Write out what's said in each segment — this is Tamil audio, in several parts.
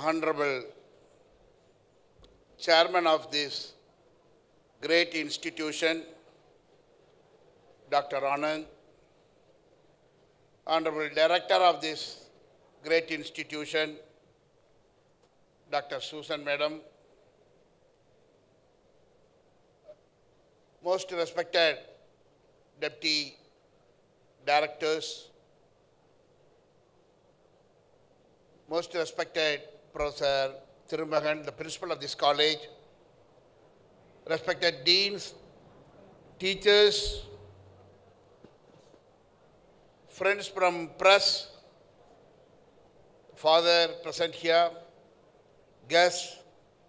Honorable Chairman of this great institution, Dr. Anand, Honorable Director of this great institution, Dr. Susan Madam, most respected Deputy Directors, most respected Professor Thirumagan, the Principal of this college, respected Deans, teachers, friends from press, father present here, guests,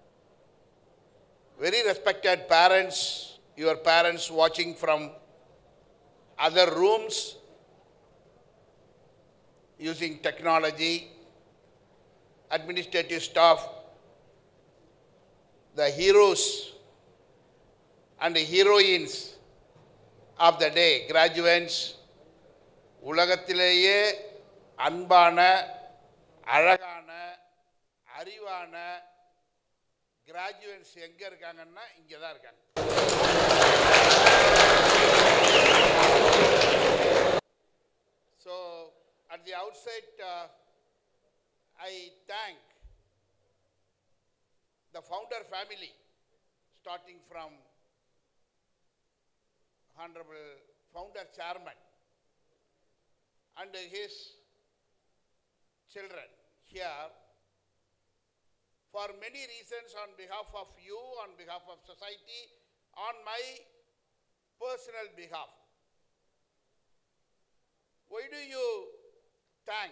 very respected parents, your parents watching from other rooms using technology, administrative staff, the heroes and the heroines of the day, graduates, உலகத்திலேயே அன்பான அழகான அறிவான கிராஜுவேட்ஸ் எங்க இருக்காங்கன்னா இங்க தான் இருக்காங்க. So at the outset I thank the founder family, starting from Honorable Founder Chairman and his children here, for many reasons, on behalf of you, on behalf of society, on my personal behalf. Why do you thank?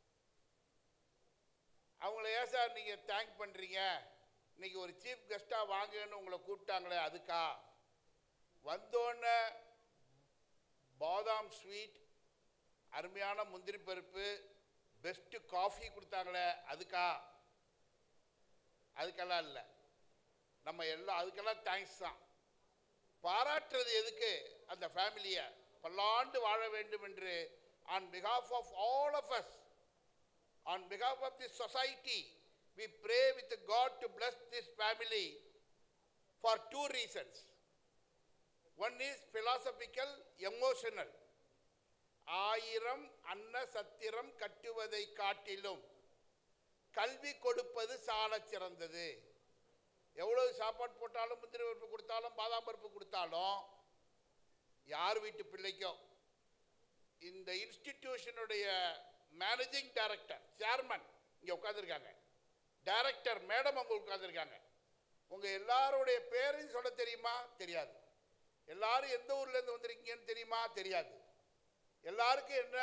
அவங்கள ஏன் சார் நீங்கள் தேங்க் பண்ணுறீங்க? இன்னைக்கு ஒரு சீஃப் கெஸ்ட்டாக வாங்கன்னு உங்களை கூப்பிட்டாங்களே அதுக்கா? வந்தோன்னே பாதாம் ஸ்வீட், அருமையான முந்திரி பருப்பு, பெஸ்ட்டு காஃபி கொடுத்தாங்களே அதுக்கா? அதுக்கெல்லாம் இல்லை. நம்ம எல்லாம் அதுக்கெல்லாம் தேங்க்ஸ் தான். பாராட்டுறது எதுக்கு? அந்த ஃபேமிலியை பல்லாண்டு வாழ வேண்டும் என்று on behalf of all of us, on behalf of this society, we pray with God to bless this family for two reasons. One is philosophical, emotional. ஆயிரம் அன்ன சத்திரம் கட்டுவதை காட்டிலும் கல்வி கொடுப்பது சாலச் சிறந்தது. எவ்வளவு சாப்பாடு போட்டாலும், முந்திரி பருப்பு கொடுத்தாலும், பாதாம் பருப்பு கொடுத்தாலும், யார் வீட்டு பிள்ளைக்கோ இந்த இன்ஸ்டிடியூஷனுடைய மேனேஜிங் டைரக்டர், சேர்மன் இங்கே உட்காந்துருக்காங்க, டைரக்டர் மேடம் அவங்க உட்காந்துருக்காங்க. உங்கள் எல்லாருடைய பேரையும் சொல்ல தெரியுமா? தெரியாது. எல்லாரும் எந்த ஊர்லேருந்து வந்திருக்கீங்கன்னு தெரியுமா? தெரியாது. எல்லாருக்கும் என்ன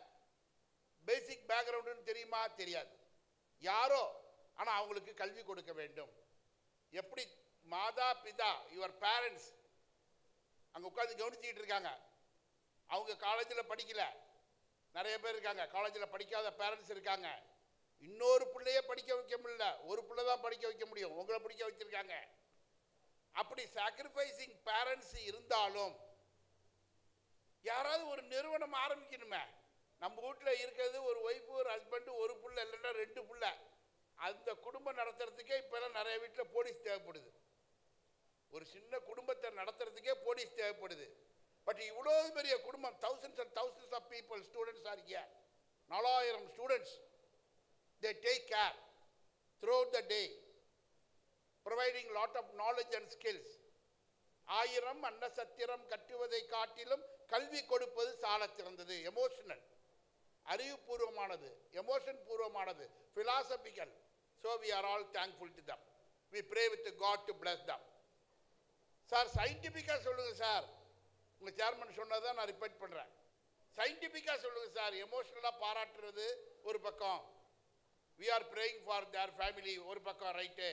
பேசிக் பேக்ரவுண்டுன்னு தெரியுமா? தெரியாது. யாரோ, ஆனால் அவங்களுக்கு கல்வி கொடுக்க வேண்டும். எப்படி மாதா பிதா, யுவர் பேரண்ட்ஸ் அங்கே உட்காந்து கவனிச்சுக்கிட்டு இருக்காங்க. அவங்க காலேஜில் படிக்கல, நிறைய பேர் இருக்காங்க. காலேஜில் படிக்காத பேரண்ட்ஸ் இருக்காங்க. இன்னொரு பிள்ளையே படிக்க வைக்க முடியல, ஒரு பிள்ளை தான் படிக்க வைக்க முடியும், உங்களை படிக்க வச்சிருக்காங்க. அப்படி சாக்ரிஃபைசிங் பேரண்ட்ஸ் இருந்தாலும் யாராவது ஒரு நிறுவனம் ஆரம்பிக்கணுமே. நம்ம வீட்டில் இருக்கிறது ஒரு ஒய்ஃபு, ஒரு ஹஸ்பண்டு, ஒரு பிள்ளை இல்லைன்னா ரெண்டு பிள்ளை. அந்த குடும்பம் நடத்துறதுக்கே இப்போல்லாம் நிறைய வீட்டில் போலீஸ் தேவைப்படுது. ஒரு சின்ன குடும்பத்தை நடத்துறதுக்கே போலீஸ் தேவைப்படுது. பட் இவ்வளோ பெரிய குடும்பம், thousands and thousands of people, students are here. 4000 students, they take care throughout the day, providing lot of knowledge and skills. ஆயிரம் அன்ன சத்திரம் கட்டுவதை காட்டிலும் கல்வி கொடுப்பது சாலச் சிறந்தது. எமோஷனல், அறிவுபூர்வமானது, எமோஷன் பூர்வமானது, philosophical. So we are all thankful to them. We pray with God to bless them. Sir சயின்டிஃபிக்காக சொல்லுங்கள் சார். உங்கள் சேர்மன் சொன்னதான் நான் ரிப்பீட் பண்ணுறேன். சயின்டிஃபிக்காக சொல்லுங்கள் சார். எமோஷனலாக பாராட்டுறது ஒரு பக்கம், we are praying for their family ஒரு பக்கம், ரைட்டு.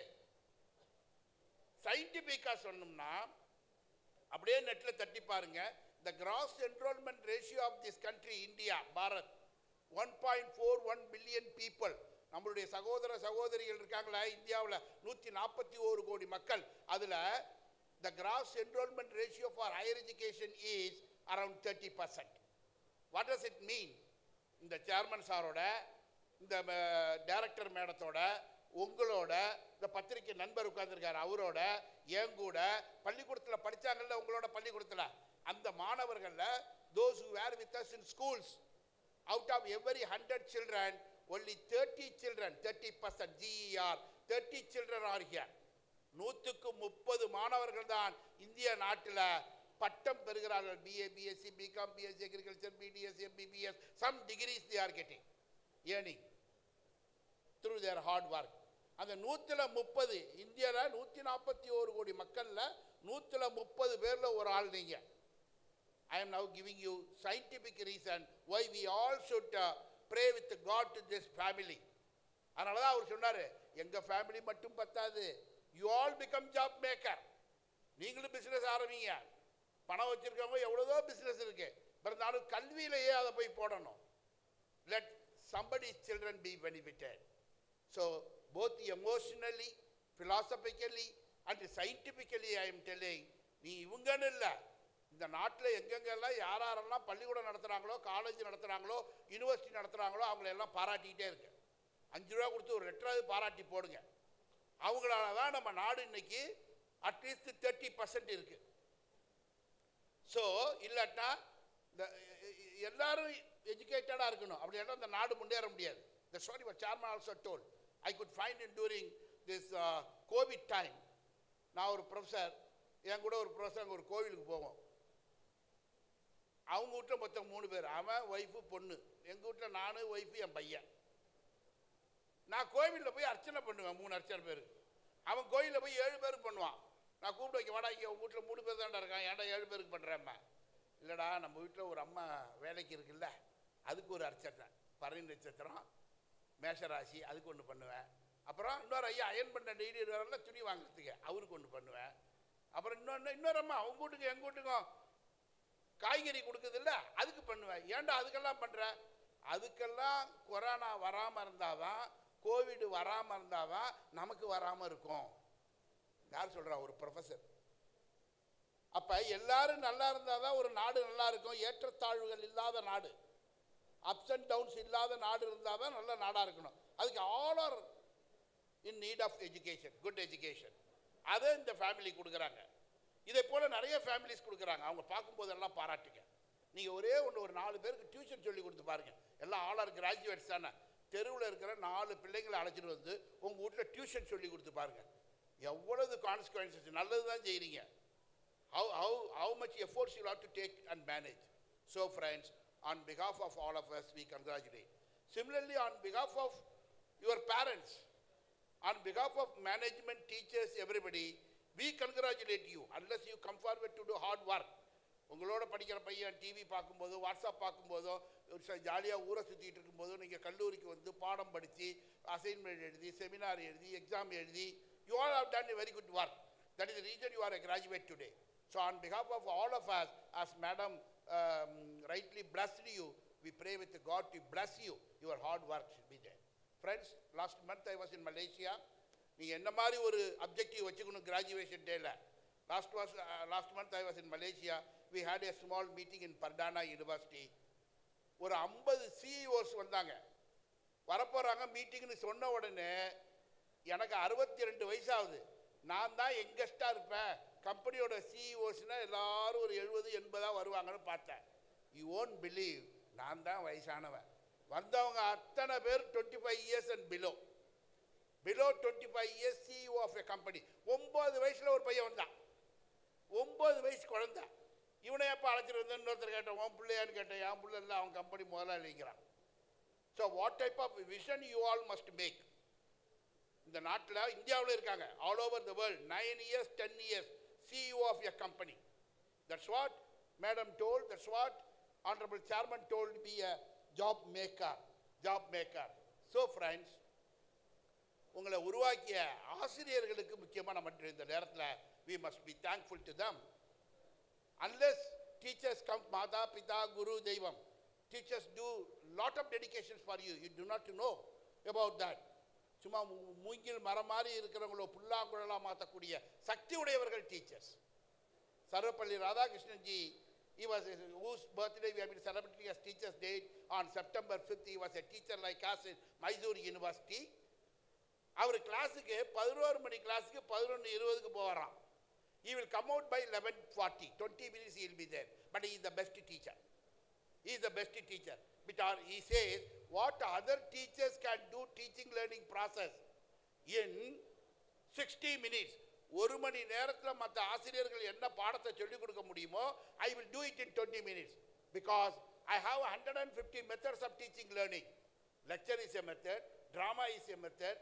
சயின்டிஃபிக்காக சொன்னோம்னா அப்படியே நெட்டில் தட்டி பாருங்க. The gross enrollment ratio of this country, India, Bharat, 1.41 billion people. நம்மளுடைய சகோதர சகோதரிகள் இருக்காங்களா இந்தியாவில் 141 கோடி மக்கள். அதில் the gross enrollment ratio for higher education is around 30%. What does it mean? இந்த சேர்மன் சாரோட, இந்த டைரக்டர் மேடத்தோட, உங்களோட இந்த பத்திரிகை நண்பர் உட்கார்ந்துருக்காரு, அவரோட என் கூட பள்ளிக்கூடத்தில் படித்தாங்கல்ல, உங்களோட பள்ளிக்கூடத்தில் அந்த மாணவர்களில் those who were with us in schools, out of every 100 children, only 30 children, 30% GER, 30 children are here. 130 மாணவர்கள் தான் இந்திய நாட்டில் பட்டம் பெறுகிறார்கள். BA, BSc, BCom, BSc Agriculture, BDS, MBBS, some degrees they are getting, earning through their hard work. அந்த 130 இந்தியாவில் 141 கோடி மக்களில் 130 பேரில் ஒரு ஆள் நீங்கள். I am now giving you scientific reason why we all should pray with God to this family. அதனால தான் அவர் சொன்னார், எங்கள் ஃபேமிலி மட்டும் பத்தாது, you all become job maker. நீங்களும் பிஸ்னஸ் ஆரம்பிங்க. பணம் வச்சுருக்கவங்க எவ்வளோதோ பிஸ்னஸ் இருக்கு, இருந்தாலும் கல்வியிலேயே அதை போய் போடணும். let somebody's children be benefited. So both emotionally, philosophically and scientifically I am telling, நீ இவங்கன்னு இல்லை, இந்த நாட்டில் எங்கெங்கெல்லாம் யாரெல்லாம் பள்ளிக்கூடம் நடத்துகிறாங்களோ, காலேஜ் நடத்துகிறாங்களோ, யூனிவர்சிட்டி நடத்துகிறாங்களோ அவங்களெல்லாம் பாராட்டிக்கிட்டே இருக்கு. 5 ரூபா கொடுத்து ஒரு லெட்டராவது பாராட்டி போடுங்க. அவங்களால தான் நம்ம நாடு இன்னைக்கு அட்லீஸ்ட் 30% இருக்கு. ஸோ இல்லாட்டா இந்த எல்லாரும் எஜுகேட்டடாக இருக்கணும், அப்படி இல்லைன்னா இந்த நாடு முன்னேற முடியாது. The story what chairman also told, I could find it during this COVID time. நான் ஒரு ப்ரொஃபஸர், என் கூட ஒரு ப்ரொஃபஸர் அங்கே ஒரு கோவிலுக்கு போவோம். அவங்க வீட்டில் மொத்தம் 3 பேர், அவன் ஒய்ஃபு பொண்ணு. எங்கள் வீட்டில் நான், ஒய்ஃபு, என் பையன். நான் கோவிலில் போய் அர்ச்சனை பண்ணுவேன் 3 அர்ச்சனை பேர். அவன் கோயிலில் போய் 7 பேருக்கு பண்ணுவான். நான் கூப்பிட்டு வைக்க, வாடா இங்கே உங்கள் வீட்டில் 3 பேர் தான்டா இருக்கான், ஏன்டா 7 பேருக்கு பண்ணுறேம்மா. இல்லைடா நம்ம வீட்டில் ஒரு அம்மா வேலைக்கு இருக்குல்ல, அதுக்கு ஒரு அர்ச்சனை, பரணி நட்சத்திரம், மேஷராசி, அதுக்கு ஒன்று பண்ணுவேன். அப்புறம் இன்னொரு ஐயா அயன் பண்ண டெய்லி வரல துணி வாங்குறதுக்கு, அவருக்கு ஒன்று பண்ணுவேன். அப்புறம் இன்னொரு அம்மா அவங்க வீட்டுக்கும் எங்கள் வீட்டுக்கும் காய்கறி கொடுக்குது இல்லை, அதுக்கு பண்ணுவேன். ஏன்டா அதுக்கெல்லாம் பண்ணுறேன்? அதுக்கெல்லாம் கொரோனா வராமல் இருந்தாதான், கோவிட் வராமல் இருந்தாதான் நமக்கு வராமல் இருக்கும். யார் சொல்கிறா? ஒரு ப்ரொஃபஸர். அப்போ எல்லாரும் நல்லா இருந்தால் தான் ஒரு நாடு நல்லா இருக்கும். ஏற்றத்தாழ்வுகள் இல்லாத நாடு, அப்ஸ் அண்ட் டவுன்ஸ் இல்லாத நாடு இருந்தால் தான் நல்ல நாடாக இருக்கணும். அதுக்கு all are in need of education, good education. அதை இந்த ஃபேமிலி கொடுக்குறாங்க. இதே போல் நிறைய ஃபேமிலிஸ் கொடுக்குறாங்க. அவங்க பார்க்கும்போதெல்லாம் பாராட்டுங்க. நீங்கள் ஒரே ஒன்று ஒரு 4 பேருக்கு டியூஷன் சொல்லி கொடுத்து பாருங்கள். எல்லாம் ஆல் ஆர் கிராஜுவேட்ஸ் தானே. தெருவில் இருக்கிற 4 பிள்ளைங்களை அழைச்சிட்டு வந்து உங்கள் வீட்டில் டியூஷன் சொல்லி கொடுத்து பாருங்கள். எவ்வளவு கான்சிக்வன்சஸ், நல்லது தான் செய்கிறீங்க. how much efforts you have to take and manage. So friends, on behalf of all of us, we congratulate. Similarly, on behalf of your parents, on behalf of management, teachers, everybody, we congratulate you. Unless you come forward to do hard work. உங்களோட படிக்கிற பையன் டிவி பார்க்கும்போதோ, வாட்ஸ்அப் பார்க்கும்போதோ, ஜாலியாக ஊரை சுற்றிட்டு இருக்கும்போதோ, நீங்கள் கல்லூரிக்கு வந்து பாடம் படித்து, அசைன்மெண்ட் எழுதி, செமினார் எழுதி, எக்ஸாம் எழுதி, you all have done a very good work. That is the reason you are a graduate today. So on behalf of all of us, as Madam rightly blessed you, we pray with God to bless you. Your hard work should be there. Friends, last month I was in Malaysia. நீங்கள் என்ன மாதிரி ஒரு அப்ஜெக்டிவ் வச்சுக்கணும் கிராஜுவேஷன் டேல. Last month I was in Malaysia. We had a small meeting in Perdana University. ஒரு 50 CEOs வந்தாங்க. வரப்போகிறாங்க மீட்டிங்னு சொன்ன உடனே எனக்கு 62 வயசாகுது. நான் தான் யங்கஸ்டாக இருப்பேன். கம்பெனியோட சிஇஓஸ்னால் எல்லோரும் ஒரு 70-80 வருவாங்கன்னு பார்த்தேன். யூ ஓன்ட் பிலீவ், நான் தான் வயசானவன். வந்தவங்க அத்தனை பேர் 25 years and below 25 years CEO of a company. 9 வயசில் ஒரு பையன் வந்தான், 9 வயசு குழந்தை. இவனை எப்போ அழைச்சிட்டு வந்து இன்னொருத்தர் கேட்டேன், உன் பிள்ளையான்னு கேட்டேன். என் பிள்ளை இல்லை, அவன் கம்பெனி முதலாளிங்கிறான். So what type of vision you all must make. இந்த நாட்டில் இந்தியாவில் இருக்காங்க, all over the world, 9 years 10 years CEO of a company. That's what Madam told, that's what Honorable Chairman told, be a job maker. So friends, உங்களை உருவாக்கிய ஆசிரியர்களுக்கு முக்கியமாக நம்ம இந்த நேரத்தில் we must be thankful to them. Unless teachers come, Mata, Pita, Guru, Devam, teachers do lot of dedications for you. You do not know about that. சும்மா மூங்கில் மரம் மாதிரி இருக்கிறவங்களோ புல்லாங்குழலாக மாற்றக்கூடிய சக்தி உடையவர்கள் teachers. Sarvepalli Radhakrishnan ji, he was whose birthday we have been celebrating as Teachers Day on September 5th. He was a teacher like us in Mysore University. அவர் கிளாஸுக்கு 11 மணி கிளாஸுக்கு 11:20 போவாராம். He will come out by 11:40. 20 minutes he will be there. But he is the best teacher. He is the best teacher. Because he says what other teachers can do teaching learning process in 60 minutes. ஒரு மணி நேரத்தில் மற்ற ஆசிரியர்கள் என்ன பாடத்தை சொல்லிக் கொடுக்க முடியுமோ I will do it in 20 minutes. Because I have 150 methods of teaching learning. Lecture is a method, drama is a method,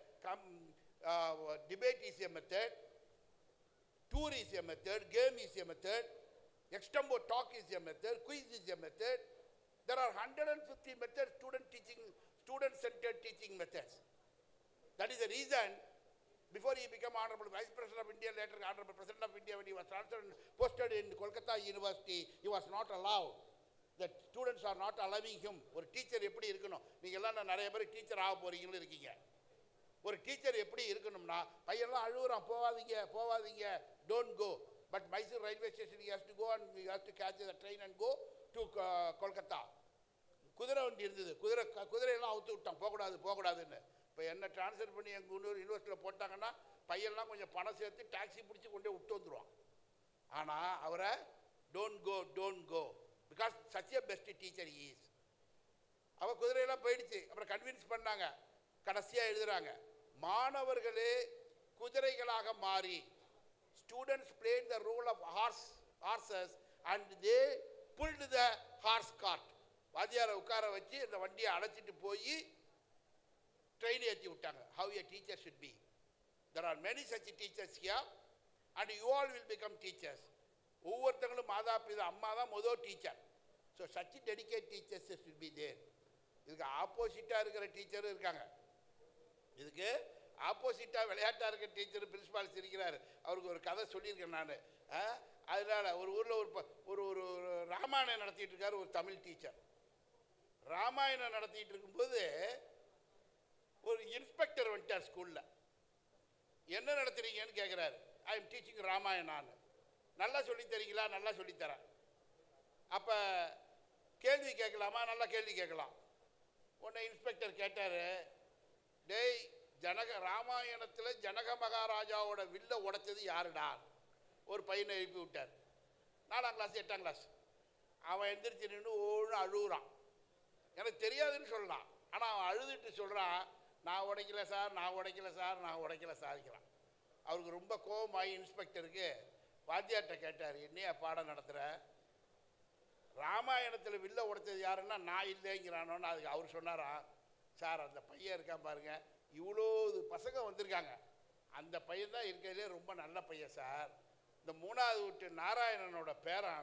debate is a method, tour is a method, game is a method, extempo talk is a method, quiz is a method. There are 150 methods, student-centered teaching methods. That is the reason before he became Honorable Vice President of India, later Honorable President of India, when he was transferred and posted in Kolkata University, he was not allowed. The students are not allowing him. ஒரு டீச்சர் எப்படி இருக்கணும்? நீங்கள் எல்லாம் நிறைய பேர் டீச்சர் ஆக போறீங்கன்னு இருக்கீங்க. ஒரு டீச்சர் எப்படி இருக்கணும்னா பையன்லாம் அழுகுறான், போவாதீங்க போவாதீங்க, don't go. But Mysore railway station he has to go and he has to catch the train and go to Kolkata. குதிரை வண்டி இருந்தது, குதிரையெல்லாம் அவுத்து விட்டான், போகக்கூடாதுன்னு. இப்போ என்ன டிரான்ஸ்ஃபர் பண்ணி எங்கள் இன்னொரு யூனிவர்சிட்டியில் போட்டாங்கன்னா பையன்லாம் கொஞ்சம் பணம் சேர்த்து டாக்ஸி பிடிச்சி கொண்டு விட்டு வந்துடுவான். ஆனால் அவரை don't go because such a best teacher is. அவள் குதிரையெல்லாம் போயிடுச்சு. அப்புறம் கன்வின்ஸ் பண்ணாங்க, கடைசியாக எழுதுறாங்க, மாணவர்களே குதிரைகளாக மாறி students played the role of horses and they pulled the horse cart. வாத்தியாரை உட்கார வச்சு இந்த வண்டியை அழைச்சிட்டு போய் ட்ரெயின் ஏற்றி விட்டாங்க. How a teacher should be. There are many such teachers here and you all will become teachers. ஒவ்வொருத்தங்களும் மாதா பிதா அம்மா தான் முதல் teacher. So such dedicated teachers should be there. இதுக்கு ஆப்போசிட்டாக இருக்கிற டீச்சரும் இருக்காங்க. இதுக்கு ஆப்போசிட்டாக விளையாட்டாக இருக்கிற டீச்சர் பிரின்சிபால் சிரிக்கிறார். அவருக்கு ஒரு கதை சொல்லியிருக்கேன் நான். அதனால் ஒரு ஊரில் ஒரு ஒரு ராமாயணம் நடத்திட்டு இருக்கார் ஒரு தமிழ் டீச்சர். ராமாயணம் நடத்திட்டு இருக்கும்போது ஒரு இன்ஸ்பெக்டர் வந்துட்டார் ஸ்கூலில். என்ன நடத்துறீங்கன்னு கேட்குறாரு. ஐ எம் டீச்சிங் ராமாயணான்னு. நல்லா சொல்லித்தரீங்களா? நல்லா சொல்லித்தரேன். அப்போ கேள்வி கேட்கலாமா? நல்லா கேள்வி கேட்கலாம். உடனே இன்ஸ்பெக்டர் கேட்டார், டேய் ராமாயணத்தில் ஜனக மகாராஜாவோட வில்லை உடைச்சது யாருடா? ஒரு பையனை எழுப்பி விட்டார். 4ஆம் கிளாஸ் 8ஆம் கிளாஸ். அவன் எந்திரிச்சு நின்று ஒன்று அழுகுறான். எனக்கு தெரியாதுன்னு சொல்லலாம். ஆனால் அவன் அழுதுட்டு சொல்கிறான், நான் உடைக்கல சார், நான் உடைக்கல சார், நான் உடைக்கல சாதிக்கிறான். அவருக்கு ரொம்ப கோபமாகி இன்ஸ்பெக்டருக்கு வாத்தியார்கிட்ட கேட்டார், என்னையா பாடம் நடத்துகிற? ராமாயணத்தில் வில்ல உடைச்சது யாருன்னா நான் இல்லைங்கிறானோன்னு. அதுக்கு அவர் சொன்னாரா, சார் அந்த பையன் இருக்கான் பாருங்க, இவ்வளோ பசங்க வந்திருக்காங்க, அந்த பையன் தான் இருக்கிறதுலே ரொம்ப நல்ல பையன் சார். இந்த 3வது வீட்டு நாராயணனோட பேரன்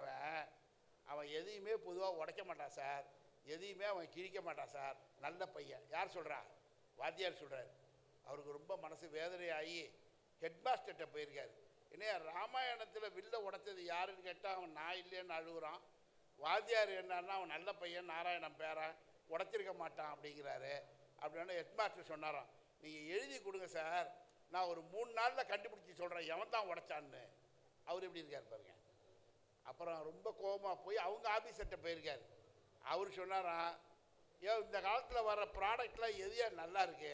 அவன் எதையுமே பொதுவாக உடைக்க மாட்டான் சார், எதையுமே அவன் கிழிக்க மாட்டான் சார், நல்ல பையன். யார் சொல்கிறா? வாத்தியார் சொல்கிறார். அவருக்கு ரொம்ப மனசு வேதனையாகி ஹெட்மாஸ்டர்கிட்ட போயிருக்காரு. ஏன்னா ராமாயணத்தில் வில்ல உடைச்சது யாருன்னு கேட்டால் அவன் நான் இல்லைன்னு அழுகுறான். வாத்தியார் என்னன்னா அவன் நல்ல பையன், நாராயணன் பேரன், உடைச்சிருக்க மாட்டான் அப்படிங்கிறாரு. அப்படின்னா ஹெட்மாஸ்டர் சொன்னாராம், நீங்கள் எழுதி கொடுங்க சார், நான் ஒரு 3 நாளில் கண்டுபிடிச்சி சொல்கிறேன் எவன் தான் உடைச்சான்னு. அவர் எப்படி இருக்கார் பாருங்க. அப்புறம் ரொம்ப கோபமாக போய் அவங்க ஆஃபீஸர்கிட்ட போயிருக்காரு. அவர் சொன்னாராம், ஏன் இந்த காலத்தில் வர்ற ப்ராடக்ட்லாம் எதையா நல்லா இருக்கு,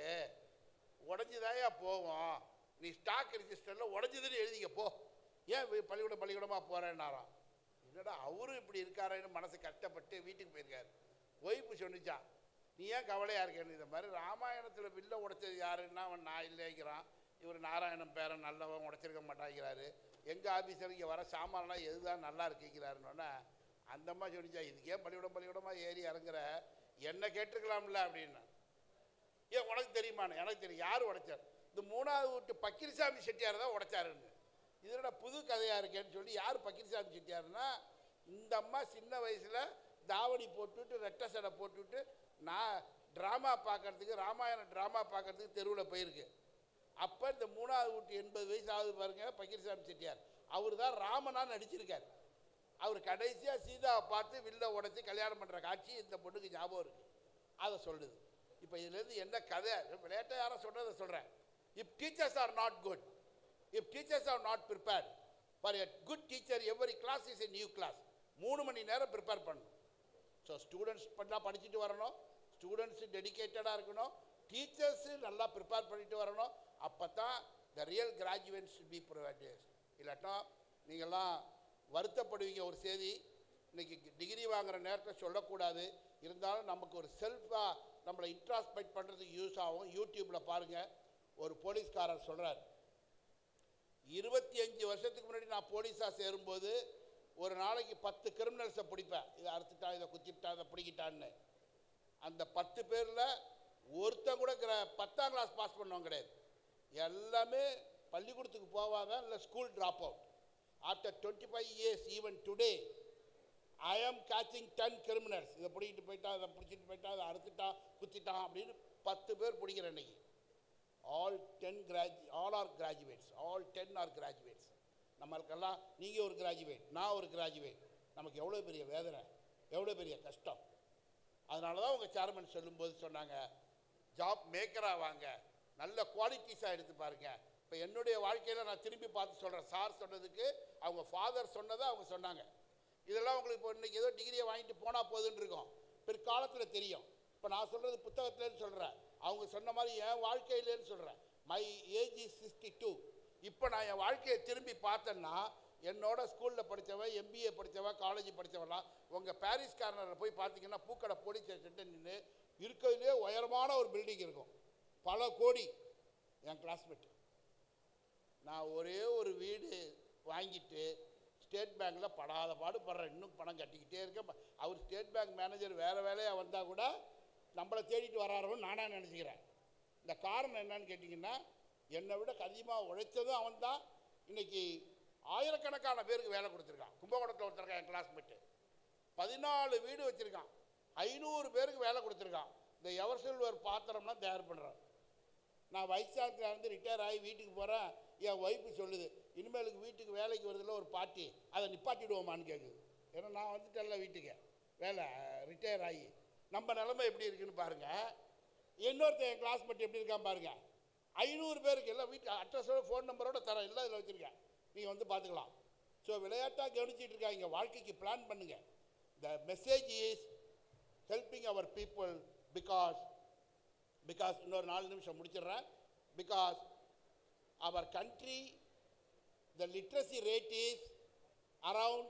உடஞ்சிதாயா போவோம், நீ ஸ்டாக் ரிஜிஸ்டரில் உடஞ்சிதுன்னு எழுதிக்க போ, ஏன் பள்ளிக்கூடமாக போகிறேன்னாராம். என்னடா அவரும் இப்படி இருக்காருன்னு மனசு கஷ்டப்பட்டு வீட்டுக்கு போயிருக்காரு. ஒய்ஃபு சொன்னிச்சான், நீ ஏன் கவலையாக இருக்கேன்னு. இந்த மாதிரி ராமாயணத்தில் வில்ல உடைச்சது யாருன்னா அவன் நான் இல்லைங்கிறான், இவர் நாராயணன் பேரன் நல்லவன் உடைச்சிருக்க மாட்டாங்கிறாரு, எங்கள் ஆஃபீஸர் இங்கே வர சாமான்லாம் எதுதான் நல்லா இருக்குங்கிறாருன்னொன்னே அந்த அம்மா சொன்னிச்சா, இதுக்கே பள்ளிக்கூடமாக ஏறி இறங்குற, என்ன கேட்டிருக்கலாம்ல அப்படின்னா. ஏன் உனக்கு தெரியுமான்னு? எனக்கு தெரியும். யார் உடைச்சார்? இந்த 3வது வீட்டு பக்கீர்சாமி செட்டியார் தான் உடைச்சாருன்னு. இதோட புது கதையாக இருக்கேன்னு சொல்லி, யார் பக்கீர்சாமி செட்டியார்னா, இந்த அம்மா சின்ன வயசில் தாவணி போட்டுவிட்டு ரெட்டை சடை போட்டுவிட்டு நான் ட்ராமா பார்க்கறதுக்கு, ராமாயண ட்ராமா பார்க்கறதுக்கு தெருவில் போயிருக்கு. அப்போ இந்த 3வது வீட்டு 80 வயசு ஆகுது பாருங்க பக்கீர்சாமி செட்டியார். அவர் தான் ராமனா நடிச்சிருக்கார். அவர் கடைசியாக சீதாவை பார்த்து வில்ல உடைச்சி கல்யாணம் பண்ணுற காட்சி இந்த பொண்ணுக்கு ஞாபகம் இருக்குது. அதை சொல்லுது. இப்போ இதுலேருந்து என்ன கதை? விளையாட்டை யாரும் சொல்கிறத சொல்கிறேன். If teachers are not good, if teachers are not prepared for a good teacher, every class is a new class. 3 மணி நேரம் ப்ரிப்பேர் பண்ணணும். ஸோ ஸ்டூடெண்ட்ஸ் படிச்சுட்டு வரணும், ஸ்டூடெண்ட்ஸு டெடிக்கேட்டடாக இருக்கணும், டீச்சர்ஸு நல்லா ப்ரிப்பேர் பண்ணிட்டு வரணும். அப்போ தான் the real graduates should be provided. இல்லாட்டா நீங்கள்லாம் வருத்தப்படுவீங்க. ஒரு செய்தி இன்றைக்கி டிகிரி வாங்குகிற நேரத்தை சொல்லக்கூடாது, இருந்தாலும் நமக்கு ஒரு செல்ஃபாக நம்மளை இன்ட்ராஸ்பெக்ட் பண்ணுறதுக்கு யூஸ் ஆகும். யூடியூப்பில் பாருங்கள், ஒரு போலீஸ்காரர் சொல்கிறார், 25 வருஷத்துக்கு முன்னாடி நான் போலீஸாக சேரும்போது ஒரு நாளைக்கு 10 கிரிமினல்ஸை பிடிப்பேன். இதை அறுத்துட்டா, இதை குத்திட்டா, இதை பிடிக்கிட்டான்னு. அந்த 10 பேரில் ஒருத்தன் கூட 10ஆம் கிளாஸ் பாஸ் பண்ணவங்க கிடையாது. எல்லாமே பள்ளிக்கூடத்துக்கு போவாங்க, இல்லை school drop out. After 25 years even today I am catching 10 criminals. இதை பிடிக்கிட்டு போயிட்டா, இதை பிடிச்சிட்டு போயிட்டா, இதை அறுத்துட்டா, குத்திட்டான் அப்படின்னு 10 பேர் பிடிக்கிறேன் இன்னைக்கு. all are graduates. all 10 are graduates. நம்மளுக்கெல்லாம் நீங்கள் ஒரு கிராஜுவேட், நான் ஒரு கிராஜுவேட். நமக்கு எவ்வளோ பெரிய வேதனை, எவ்வளோ பெரிய கஷ்டம். அதனால தான் உங்கள் சேர்மன் சொல்லும்போது சொன்னாங்க, ஜாப் மேக்கராக வாங்க, நல்ல குவாலிட்டிஸாக எடுத்து பாருங்கள். இப்போ என்னுடைய வாழ்க்கையில் நான் திரும்பி பார்த்து சொல்கிறேன், சார் சொன்னதுக்கு அவங்க ஃபாதர் சொன்னதை அவங்க சொன்னாங்க. இதெல்லாம் உங்களுக்கு இப்போ இன்றைக்கி ஏதோ டிகிரியை வாங்கிட்டு போனால் போதுன்னு இருக்கோம், பிற்காலத்தில் தெரியும். இப்போ நான் சொல்கிறது புத்தகத்துலேன்னு சொல்கிறேன், அவங்க சொன்ன மாதிரி என் வாழ்க்கையிலேன்னு சொல்கிறேன். My age is 62. இப்போ நான் என் வாழ்க்கையை திரும்பி பார்த்தேன்னா, என்னோட ஸ்கூலில் படித்தவன், எம்பிஏ படித்தவன், காலேஜ் படித்தவன்லாம் உங்கள் பாரிஸ் கார்னரில் போய் பார்த்தீங்கன்னா பூக்கடை போலீஸ் ஸ்டேஷன் நின்று இருக்கிறதுலே உயரமான ஒரு பில்டிங் இருக்கும், பல கோடி. என் கிளாஸ்மேட், நான் ஒரே ஒரு வீடு வாங்கிட்டு ஸ்டேட் பேங்க்கில் படாத பாடுபடுறேன், இன்னும் பணம் கட்டிக்கிட்டே இருக்கேன். அவர் ஸ்டேட் பேங்க் மேனேஜர் வேறு வேலையாக வந்தால் கூட நம்மளை தேடிட்டு வராரோன்னு நானாக நினச்சிக்கிறேன். இந்த காரணம் என்னன்னு கேட்டிங்கன்னா, என்னை விட அதிகமாக உழைச்சதும் அவன் தான். இன்றைக்கி ஆயிரக்கணக்கான பேருக்கு வேலை கொடுத்துருக்கான். கும்பகோணத்தில் ஒருத்தருக்கான் என் கிளாஸ்மேட்டு, 14 வீடு வச்சுருக்கான், 500 பேருக்கு வேலை கொடுத்துருக்கான். இந்த எவர்சில்வர் பாத்திரம்லாம் தயார் பண்ணுறான். நான் வைஸ் சான்சலர் வந்து ரிட்டையர் ஆகி வீட்டுக்கு போகிறேன். என் ஒய்ஃபு சொல்லுது, இனிமேலுக்கு வீட்டுக்கு வேலைக்கு வருதில்ல ஒரு பார்ட்டி, அதை நிப்பாட்டிடுவோமான்னு கேட்குது. ஏன்னா நான் வந்துட்டேன்ல வீட்டுக்கு வேலை ரிட்டையர் ஆகி. நம்ம நிலைமை எப்படி இருக்குன்னு பாருங்கள். இன்னொருத்தர் என் கிளாஸ்மேட் எப்படி இருக்கான் பாருங்கள். 500 பேருக்கு எல்லாம் வீட்டு அட்ரஸோட ஃபோன் நம்பரோட தரேன், எல்லாம் இதில் வச்சுருக்கேன், நீங்கள் வந்து பார்த்துக்கலாம். ஸோ விளையாட்டாக கவனிச்சிட்டு இருக்காங்க, வாழ்க்கைக்கு பிளான் பண்ணுங்கள். The message is helping our people because இன்னொரு 4 நிமிஷம் முடிச்சிடுறேன். Because our country, the literacy rate is around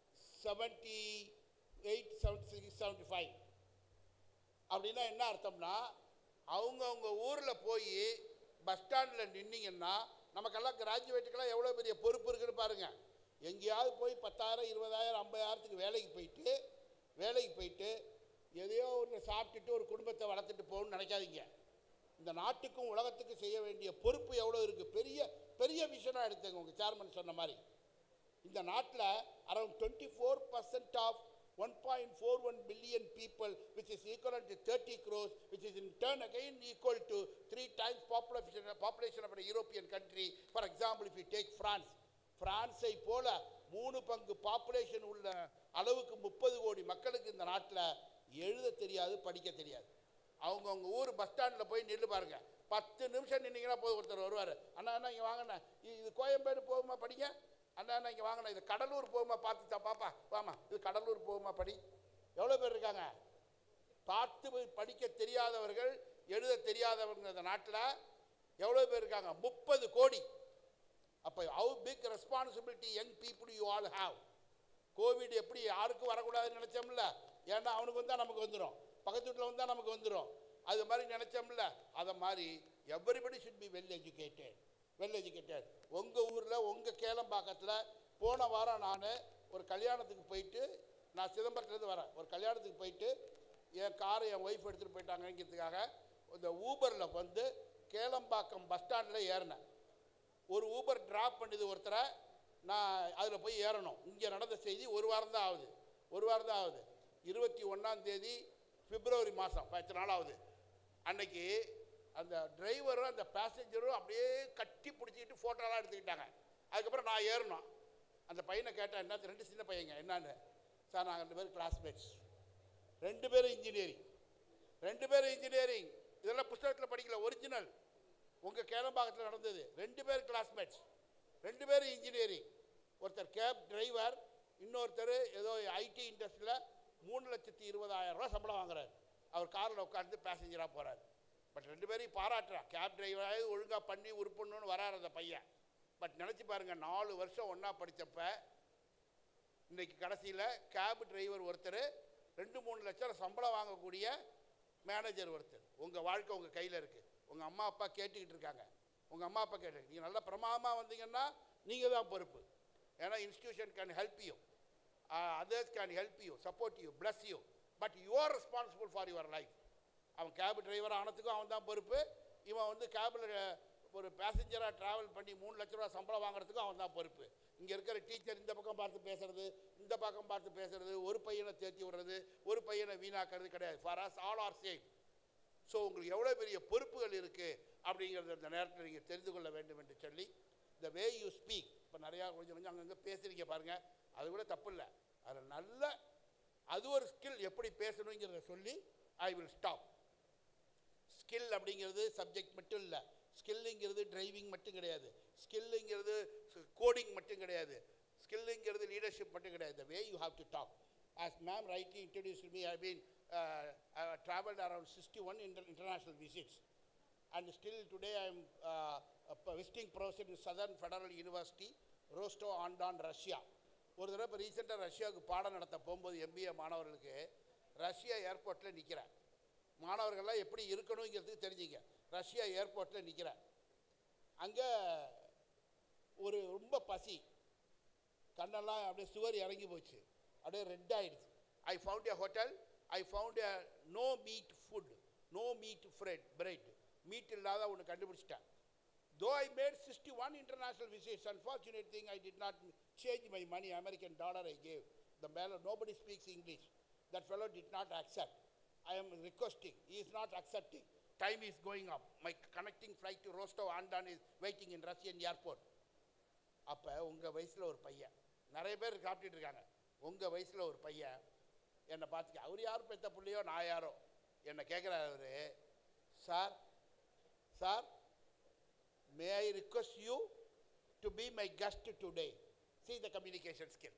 78, 76, 75. அப்படின்னா என்ன அர்த்தம்னா, அவங்கவுங்க ஊரில் போய் பஸ் ஸ்டாண்டில் நின்னீங்கன்னா, நமக்கெல்லாம் கிராஜுவேட்டுக்கெல்லாம் எவ்வளோ பெரிய பொறுப்பு இருக்குன்னு பாருங்கள். எங்கேயாவது போய் 10,000, 20,000, 50,000க்கு வேலைக்கு போயிட்டு எதையோ ஒன்று சாப்பிட்டுட்டு ஒரு குடும்பத்தை வளர்த்துட்டு போகணும்னு நினைக்காதீங்க. இந்த நாட்டுக்கும் உலகத்துக்கும் செய்ய வேண்டிய பொறுப்பு எவ்வளோ இருக்குது. பெரிய பெரிய விஷயமாக எடுத்துங்க. உங்கள் சேர்மன் சொன்ன மாதிரி இந்த நாட்டில் around 24% of 1.41 billion people, which is equivalent to 30 crores, which is in turn again equal to 3 times population of a European country. For example, if you take பிரான்ஸை போல 3 பங்கு பாப்புலேஷன் உள்ள அளவுக்கு 30 கோடி மக்களுக்கு இந்த நாட்டில் எழுத தெரியாது, படிக்க தெரியாது. அவங்கவுங்க ஊர் பஸ் ஸ்டாண்டில் போய் நின்று பாருங்கள், 10 நிமிஷம் நின்னீங்கன்னா போது ஒருத்தர் வருவார். அண்ணா இங்கே வாங்கண்ணா, இது கோயம்பேடு போகுமா படிங்க, அண்ணா இங்கே வாங்கண்ணா, இது கடலூர் போகுமா பார்த்துச்சா பாப்பா வாமா, இது கடலூர் போகுமா படி. எவ்வளோ பேர் இருக்காங்க? பார்த்து படிக்க தெரியாதவர்கள், எழுத தெரியாதவங்க இந்த நாட்டில் எவ்வளோ பேர் இருக்காங்க? 30 கோடி. அப்போ how big responsibility young people you all have. Covid எப்படி யாருக்கும் வரக்கூடாதுன்னு நினச்சோம்ல, ஏன்னா அவனுக்கு வந்தால் நமக்கு வந்துடும், பக்கத்து வீட்டில் வந்தால் நமக்கு வந்துடும், அது மாதிரி நினச்சோம்ல. அதை மாதிரி everybody should be well educated. உங்கள் ஊரில் உங்கள் கேளம்பாக்கத்தில் போன வாரம் நான் ஒரு கல்யாணத்துக்கு போயிட்டு, நான் சிதம்பரத்துலேருந்து வரேன், ஒரு கல்யாணத்துக்கு போயிட்டு என் காரை என் ஒய்ஃப் எடுத்துகிட்டு போயிட்டாங்கிறதுக்காக இந்த ஊபரில் வந்து கேளம்பாக்கம் பஸ் ஸ்டாண்டில் ஏறினேன். ஒரு ஊபர் ட்ராப் பண்ணுது ஒருத்தரை, நான் அதில் போய் ஏறணும். இங்கே நடந்த செய்தி ஒரு வாரம் தான் ஆகுது. 21ஆம் தேதி பிப்ரவரி மாதம் 10 நாள் ஆகுது. அன்னைக்கு அந்த டிரைவரும் அந்த பேசஞ்சரும் அப்படியே கட்டி பிடிச்சிக்கிட்டு ஃபோட்டோலாம் எடுத்துக்கிட்டாங்க. அதுக்கப்புறம் நான் ஏறணும். அந்த பையனை கேட்டேன், என்ன 2 சின்ன பையங்க என்னான்னு. சார் நாங்கள் 2 பேரும் கிளாஸ்மேட்ஸ், 2 பேரும் இன்ஜினியரிங். இதெல்லாம் புத்தகத்தில் படிக்கல, ஒரிஜினல் உங்கள் கேளம்பாக்கத்தில் நடந்தது. 2 பேர் கிளாஸ்மேட்ஸ், 2 பேரும் இன்ஜினியரிங். ஒருத்தர் கேப் டிரைவர், இன்னொருத்தர் ஏதோ ஐடி இண்டஸ்ட்ரியில் 3,20,000 ரூபா சம்பளம் வாங்குறாரு. அவர் காரில் உட்காந்து பேசஞ்சராக போகிறார். பட் 2 பேரையும் பாராட்டுறான். கேப் டிரைவராக ஒழுங்காக பண்ணி உருப்பண்ணுன்னு வராரு அந்த பையன். பட் நினச்சி பாருங்கள், 4 வருஷம் ஒன்றா படித்தப்ப இன்றைக்கி கடைசியில் கேப் டிரைவர் ஒருத்தர், 2-3 லட்சம் சம்பளம் வாங்கக்கூடிய மேனேஜர் ஒருத்தர். உங்கள் வாழ்க்கை உங்கள் கையில் இருக்குது. உங்கள் அம்மா அப்பா கேட்டுக்கிட்டு இருக்காங்க. உங்கள் அம்மா அப்பா கேட்டு நீங்கள் நல்லா பிரமாதமாக வந்தீங்கன்னா நீங்கள் தான் பொறுப்பு. ஏன்னா institution can help you, others can help you, support you, bless you, but you are responsible for your life. அவன் கேப் டிரைவர் ஆனதுக்கும் அவன் தான் பொறுப்பு. இவன் வந்து கேபில் ஒரு பேசஞ்சராக ட்ராவல் பண்ணி 3 லட்ச ரூபா சம்பளம் வாங்குறதுக்கும் அவன் தான் பொறுப்பு. இங்கே இருக்கிற டீச்சர் இந்த பக்கம் பார்த்து பேசுறது, இந்த பக்கம் பார்த்து பேசுறது, ஒரு பையனை தேர்த்தி விடுறது, ஒரு பையனை வீணாக்கிறது கிடையாது. For us all are same. So உங்களுக்கு எவ்வளோ பெரிய பொறுப்புகள் இருக்குது அப்படிங்கிறது அந்த நேரத்தில் நீங்கள் தெரிந்து கொள்ள வேண்டும் என்று சொல்லி, த வே யூ ஸ்பீக், இப்போ நிறையா கொஞ்சம் அங்கங்கே பேசுகிறீங்க பாருங்கள், அது கூட தப்பு இல்லை. அதில் நல்ல அது ஒரு ஸ்கில், எப்படி பேசணுங்கிறத சொல்லி ஐ வில் ஸ்டாப். ஸ்கில் அப்படிங்கிறது சப்ஜெக்ட் மட்டும் இல்லை. ஸ்கில்லுங்கிறது டிரைவிங் மட்டும் கிடையாது. ஸ்கில்லுங்கிறது கோடிங் மட்டும் கிடையாது. ஸ்கில்லுங்கிறது லீடர்ஷிப் மட்டும் கிடையாது. The way you have to talk. As ma'am rightly introduced me, I have been traveled around 61 international visits, and still today I am a visiting professor in Southern Federal University, Rostov-on-Don, Russia. ஒரு தடவை இப்போ ரீசெண்டாக ரஷ்யாவுக்கு பாடம் நடத்த போகும்போது MBA மாணவர்களுக்கு ரஷ்யா ஏர்போர்ட்டில் நிற்கிறேன். மாணவர்கள்லாம் எப்படி இருக்கணுங்கிறதுக்கு தெரிஞ்சுங்க. ரஷ்யா ஏர்போர்ட்டில் நிற்கிறேன். அங்கே ஒரு ரொம்ப பசி, கண்ணெல்லாம் அப்படியே சுவர் இறங்கி போச்சு, அப்படியே ரெட் ஆகிடுச்சு. I found a hotel, I found a no meat food, no meat bread, meat இல்லாத ஒன்று கண்டுபிடிச்சிட்டேன். Though I made 61 international visits, unfortunate thing I did not change my money, American dollar I gave. The fellow, nobody speaks English. That fellow did not accept. I am requesting, he is not accepting. Time is going up. My connecting flight to Rostov-on-Don is waiting in Russian airport. அப்போ உங்கள் வயசில் ஒரு பையன், நிறைய பேர் சாப்பிட்டுட்டு இருக்காங்க, உங்கள் வயசில் ஒரு பையன் என்னை பார்த்துக்க, அவர் யார் பெற்ற பிள்ளையோ நான் யாரோ, என்னை கேட்குறாரு அவர், sir sir may I request you to be my guest today. See the communication skill.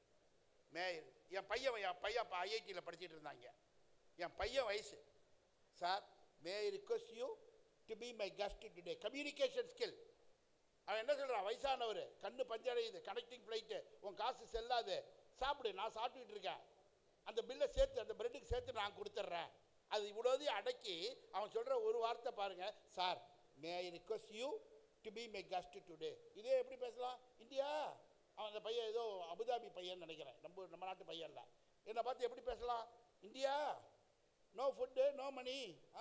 என் பையன் இப்போ IIT-யில் படிச்சுட்டு இருந்தாங்க. என் பையன் வயசு, சார் may I request you to be my guest today. Communication skill. அவன் என்ன சொல்கிறான், வயசானவர், கண்ணு பஞ்சடையுது, கனெக்டிங் ஃப்ளைட்டு, உன் காசு செல்லாது, சாப்பிடு, நான் சாப்பிட்டுட்டு இருக்கேன், அந்த பில்லை சேர்த்து அந்த பிரெட்டுக்கு சேர்த்து நான் கொடுத்துட்றேன். அது இவ்வளோதையும் அடக்கி அவன் சொல்கிற ஒரு வார்த்தை பாருங்கள், sir may I request you to be my guest today. இதே எப்படி பேசலாம்? இந்தியா, அவன் அந்த பையன் ஏதோ அபுதாபி பையன் நினைக்கிறேன், நம்ம நாட்டு பையன் இல்லை. என்னை பார்த்து எப்படி பேசலாம்? India, no food, no money,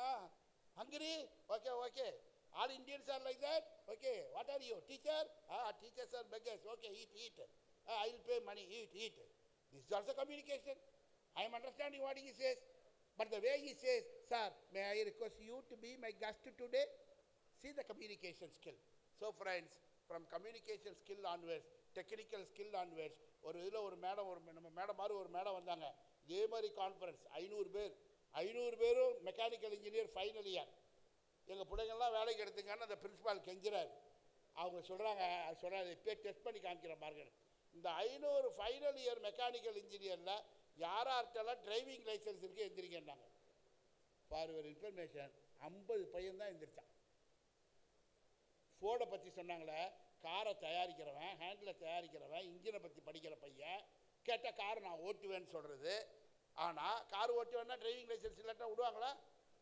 hungry, okay, all Indians are like that, okay, what are you, teacher? Teachers are beggars, okay, eat, I will pay money, eat. This is also communication. I am understanding what he says, but the way he says, sir, may I request you to be my guest today? See the communication skill. So friends, from communication skill onwards, technical skill onwards, ஒரு இதில் ஒரு மேடம், நம்ம மேடம் மாதிரி ஒரு மேடம் வந்தாங்க. இதே மாதிரி கான்ஃபரன்ஸ் 500 பேரும் மெக்கானிக்கல் இன்ஜினியர் ஃபைனல் இயர். எங்கள் பிள்ளைங்கள்லாம் வேலைக்கு எடுத்துங்கன்னு அந்த பிரின்சிபால் கெஞ்சுறாரு. அவங்க சொல்கிறாங்க இப்போ டெஸ்ட் பண்ணி காமிக்கிற பாருங்க, இந்த 500 ஃபைனல் இயர் மெக்கானிக்கல் இன்ஜினியரில் யார்கிட்டலாம் டிரைவிங் லைசன்ஸ் இருக்குது எந்திரிங்கன்னாங்க. ஃபார் யுவர் இன்ஃபர்மேஷன் 50 பையன் தான் எந்திரிச்சான். ஃபோர்டை பற்றி சொன்னாங்களே, காரை தயாரிக்கிறவன், ஹேண்டில் தயாரிக்கிறவன், இன்ஜினை பற்றி படிக்கிற பையன் கேட்டால் காரை நான் ஓட்டுவேன்னு சொல்கிறது. ஆனால் கார் ஓட்டுவேன்னா டிரைவிங் லைசன்ஸ் இல்லாட்டா விடுவாங்களா?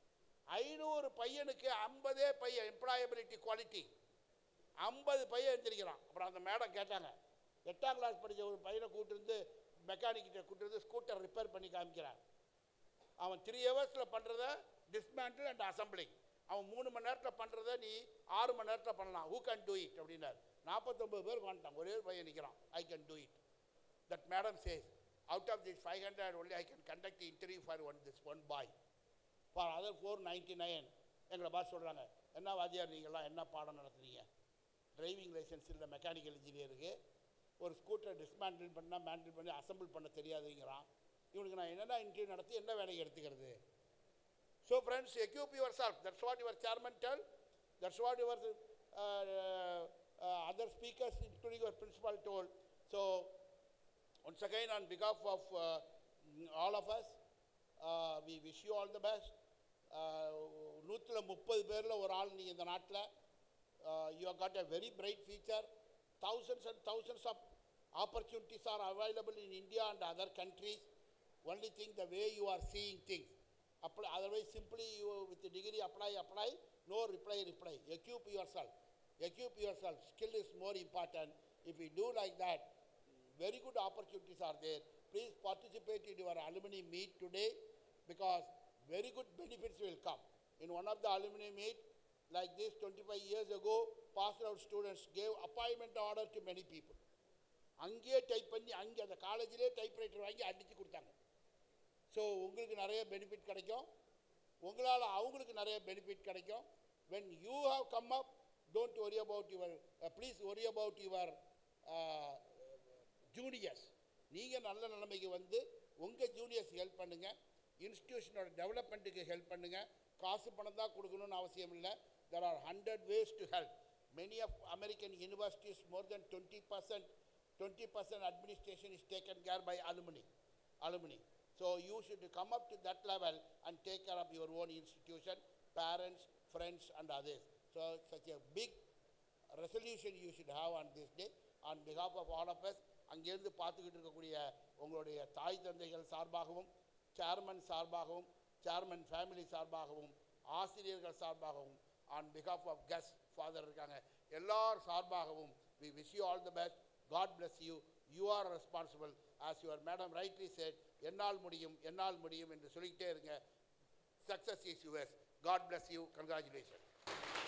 500 பையனுக்கு 50 பையன் எம்ப்ளாயபிலிட்டி குவாலிட்டி, 50 பையன் எழுந்திருக்கிறான். அப்புறம் அந்த மேடம் கேட்டாங்க, 8ஆம் கிளாஸ் படித்த ஒரு பையனை கூட்டிருந்து மெக்கானிக்கிட்ட கூட்டிருந்து ஸ்கூட்டர் ரிப்பேர் பண்ணி காமிக்கிறான். அவன் 3 ஹவர்ஸில் பண்ணுறத டிஸ்மேண்டில் அண்ட் அசம்பிளிங், அவன் 3 மணி நேரத்தில் பண்ணுறத நீ 6 மணி நேரத்தில் பண்ணலாம். ஹூ கேன் டூ இட் அப்படின்னார். 49 பேர் வந்துட்டான், ஒரே ஒரு பையன் நிற்கிறான். I can do it. That madam says, out of this 500 only I can conduct the interview for one boy. For other 499 எங்களை பார்த்து சொல்கிறாங்க, என்ன வாத்தியார் நீங்களாம் என்ன பாடம் நடத்துனீங்க? டிரைவிங் லைசன்ஸ் இல்லை மெக்கானிக்கல் இன்ஜினியருக்கு, ஒரு ஸ்கூட்டரை டிஸ்மேண்டில் பண்ணால் மேண்டில் பண்ணி அசம்பிள் பண்ண தெரியாதுங்கிறான். இவனுக்கு நான் என்னென்ன இன்டர்வியூ நடத்தி என்ன வேலையை எடுத்துக்கிறது? So friends, equip yourself. That's what your chairman tell. That's what your other speakers, including your principal, told. So once again, on behalf of all of us, we wish you all the best. 130 பேரில் ஒரு ஆள் நீங்கள் இந்த நாட்டில் you have got a very bright future. Thousands and thousands of opportunities are available in India and other countries. Only thing, the way you are seeing things. Apply, otherwise, simply you with the degree apply, no reply. Equip yourself. Skill is more important. If we do like that, very good opportunities are there. Please participate in your alumni meet today, because very good benefits will come. In one of the alumni meet, like this 25 years ago, passed out students gave appointment order to many people. அங்கேயே டைப் பண்ணி அங்கே அந்த காலேஜிலே டைப்ரைட்டர் வாங்கி அடித்து கொடுத்தாங்க. ஸோ உங்களுக்கு நிறைய பெனிஃபிட் கிடைக்கும், உங்களால் அவங்களுக்கு நிறைய பெனிஃபிட் கிடைக்கும். when you have come up, don't worry about your please worry about your juniors. நீங்கள் நல்ல நிலைமைக்கு வந்து உங்கள் ஜூனியர்ஸ் ஹெல்ப் பண்ணுங்கள், இன்ஸ்டிடியூஷனோட டெவலப்மெண்ட்டுக்கு ஹெல்ப் பண்ணுங்கள். காசு பணம் தான் கொடுக்கணும்னு அவசியம் இல்லை. There are 100 ways to help. Many of American universities, more than 20% administration is taken care by alumni. So you should come up to that level and take care of your own institution, parents, friends and others. So such a big resolution you should have on this day. On behalf of all of us, அங்கேருந்து பார்த்துக்கிட்டு இருக்கக்கூடிய உங்களுடைய தாய் தந்தைகள் சார்பாகவும், சேர்மன் சார்பாகவும், சேர்மன் ஃபேமிலி சார்பாகவும், ஆசிரியர்கள் சார்பாகவும், on behalf of guest father இருக்காங்க எல்லார் சார்பாகவும், we wish you all the best. God bless you. You are responsible. As your madam rightly said, என்னால் முடியும் என்று சொல்லிக்கிட்டே இருங்க. Success is yours. God bless you. Congratulations.